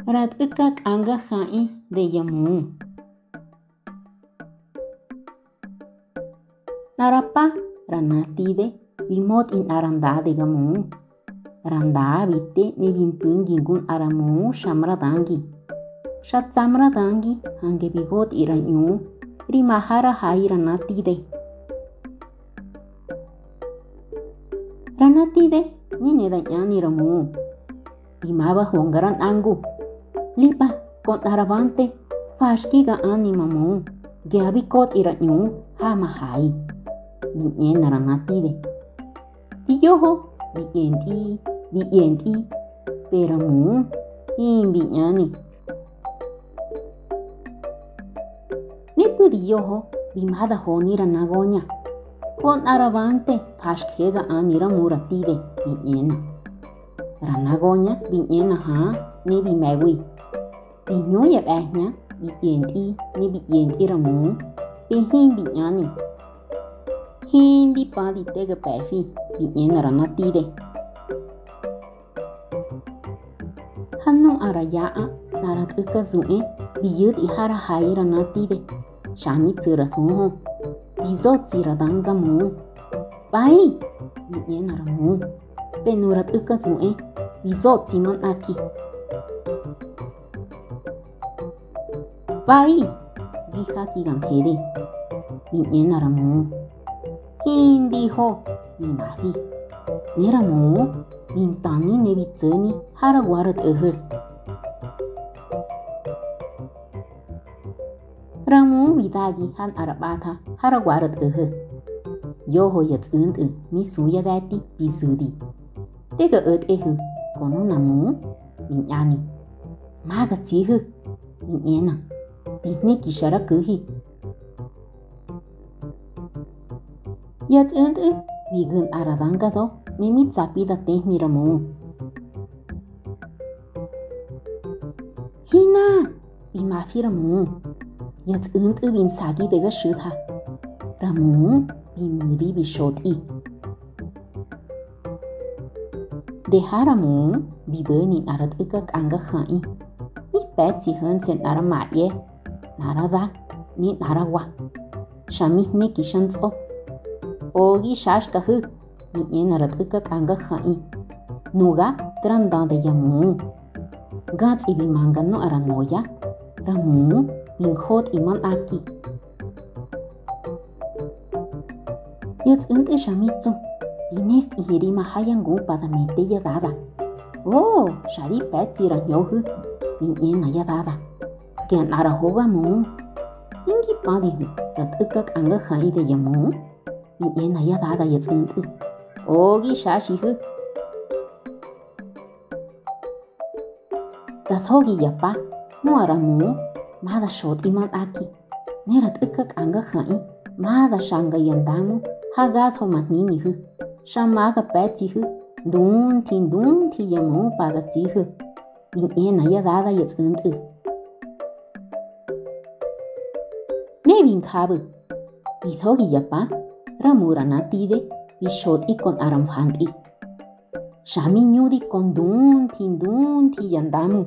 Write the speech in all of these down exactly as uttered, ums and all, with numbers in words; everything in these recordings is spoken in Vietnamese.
Rad'ika k'anga ja'i de yamu. Narapa ranatide bimot in aranda de gamu. Randa bite ne bimpungi gun aramu shamradangi. Shat samradangi hange bigot iranyu rimahara hai ranatide. Ranatide mine da nyani ramu. Bimaba hongaran angu. Lipa kon arabante fashki ga animamu. Gabi kot iranyu hama hai. Binyen naranatide. Tiyoho biyenti biyenti peramu him binyani. Nipu diyoho bimada honi ranagonya. Kon arabante fashkega anira muratide binyena. Ranagonya binyena ha ni bimewi. Binyo ya behnya biyenti ni biyenti ramu. Bihim binyani. Hindi padi tega pefi binyena ranatide. Hanno arayaa naratuka zue biyut ihara hai ranatide. Shami tsirathuho. Bizot tsiradanga mu. Bai binyena ramu. Penuratuka zue bizot siman aki. Bai bihaki ganthede binyena ramu. Hindi ho minahi. Neramu bintani nebitseni haragwarat ehur. Ramu bidagi han arabata haragwarat ehur. Yoho yats unt misuya dati bisudi. Tega ut ehur kono namu binyani. Maga tsihu binyena. Bihne kishara kuhi. Yat unt bigun aradanga do nemit sapida teh miramu. Hina bimafi ramu. Yat unt bin sagi dega shutha. Ramu bimuri bishoti. Deha ramu bibeni arad ukak anga khai. Ni pet si hun sen aramaye. Narada ni narawa. Shamih ne kishans op. Ogi shash kahu ni enarat ukak anga khai. Nuga tranda de yamu. Gats ibi mangan no aranoya. Ramu binkhot iman aki. Yats unt ishamitsu. Binest ihiri mahayangu pada mete yadada. Oh, shari pet si ranyohu. Ni ena yadada. Kian arahoba mu. Ingi padihu rat ukak anga khai de yamu. Ni ena yadada yats unt. Ogi shashihu. Tathogi yapa. No aramu. Mada shot iman aki. Nerat ukak anga khai. Mada shanga yandamu. Hagatho mahninihu. Shamaga petihu. Dun tin dun ti yamu pagatihu. Ni ena yadada yats unt. Nebin kabu. Bithogi yapa. Ramura natide bishot ikon aramhanti. Shami nyudi kon dun tin dun ti yandamu.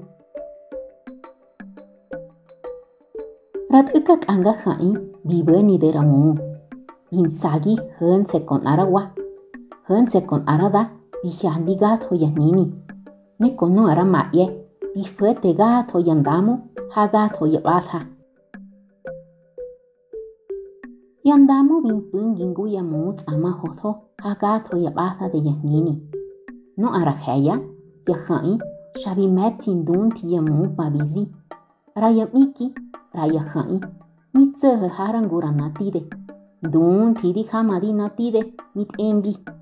Rat ukak anga khai bibeni de ramu. Binsagi hun se kon arawa. Hun se kon arada bihandi gatho yanini. Ne kono aramaye bifete gatho yandamu hagatho yabatha. Yandamu bimpungingu yamu tsama hotho hagatho yabatha de yanini. No arahaya yakhai shabi metin dun ti yamu pabizi. Rayamiki rayakhai mitse harangura natide. Dun ti di hamadi natide mit embi.